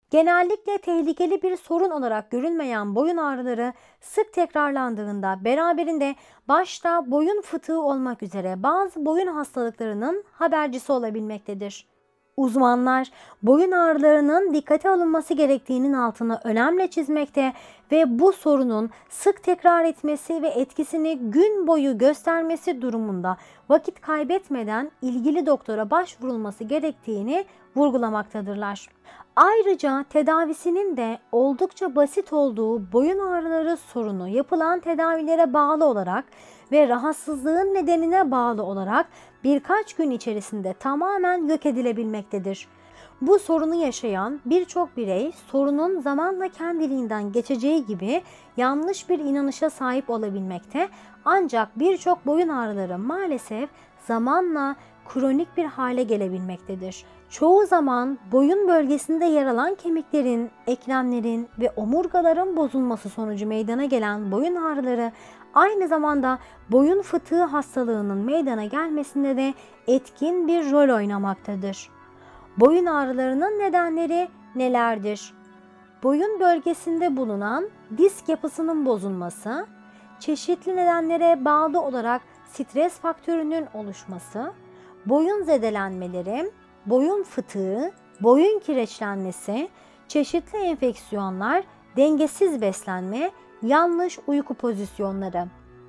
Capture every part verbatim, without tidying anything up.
Genellikle tehlikeli bir sorun olarak görülmeyen boyun ağrıları sık tekrarlandığında beraberinde başta boyun fıtığı olmak üzere bazı boyun hastalıklarının habercisi olabilmektedir. Uzmanlar boyun ağrılarının dikkate alınması gerektiğinin altını önemli çizmekte ve bu sorunun sık tekrar etmesi ve etkisini gün boyu göstermesi durumunda vakit kaybetmeden ilgili doktora başvurulması gerektiğini vurgulamaktadırlar. Ayrıca tedavisinin de oldukça basit olduğu boyun ağrıları sorunu yapılan tedavilere bağlı olarak ve rahatsızlığın nedenine bağlı olarak birkaç gün içerisinde tamamen yok edilebilmektedir. Bu sorunu yaşayan birçok birey sorunun zamanla kendiliğinden geçeceği gibi yanlış bir inanışa sahip olabilmekte, ancak birçok boyun ağrıları maalesef zamanla kronik bir hale gelebilmektedir. Çoğu zaman boyun bölgesinde yer alan kemiklerin, eklemlerin ve omurgaların bozulması sonucu meydana gelen boyun ağrıları aynı zamanda boyun fıtığı hastalığının meydana gelmesinde de etkin bir rol oynamaktadır. Boyun ağrılarının nedenleri nelerdir? Boyun bölgesinde bulunan disk yapısının bozulması, çeşitli nedenlere bağlı olarak stres faktörünün oluşması, boyun zedelenmeleri, boyun fıtığı, boyun kireçlenmesi, çeşitli enfeksiyonlar, dengesiz beslenme, yanlış uyku pozisyonları.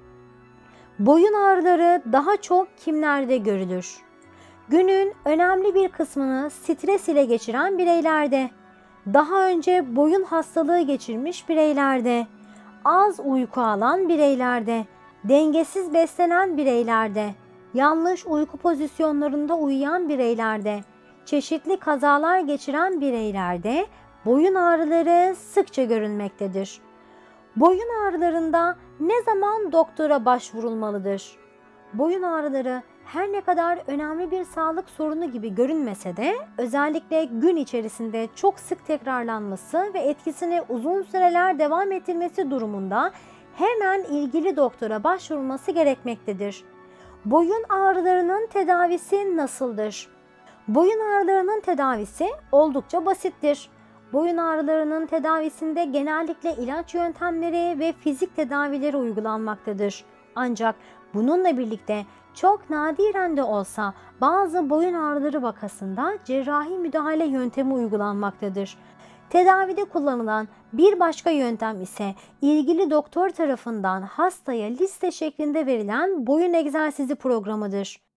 Boyun ağrıları daha çok kimlerde görülür? Günün önemli bir kısmını stres ile geçiren bireylerde, daha önce boyun hastalığı geçirmiş bireylerde, az uyku alan bireylerde, dengesiz beslenen bireylerde, yanlış uyku pozisyonlarında uyuyan bireylerde, çeşitli kazalar geçiren bireylerde boyun ağrıları sıkça görülmektedir. Boyun ağrılarında ne zaman doktora başvurulmalıdır? Boyun ağrıları her ne kadar önemli bir sağlık sorunu gibi görünmese de özellikle gün içerisinde çok sık tekrarlanması ve etkisini uzun süreler devam ettirmesi durumunda hemen ilgili doktora başvurulması gerekmektedir. Boyun ağrılarının tedavisi nasıldır? Boyun ağrılarının tedavisi oldukça basittir. Boyun ağrılarının tedavisinde genellikle ilaç yöntemleri ve fizik tedavileri uygulanmaktadır. Ancak bununla birlikte çok nadiren de olsa bazı boyun ağrıları vakasında cerrahi müdahale yöntemi uygulanmaktadır. Tedavide kullanılan bir başka yöntem ise ilgili doktor tarafından hastaya liste şeklinde verilen boyun egzersizi programıdır.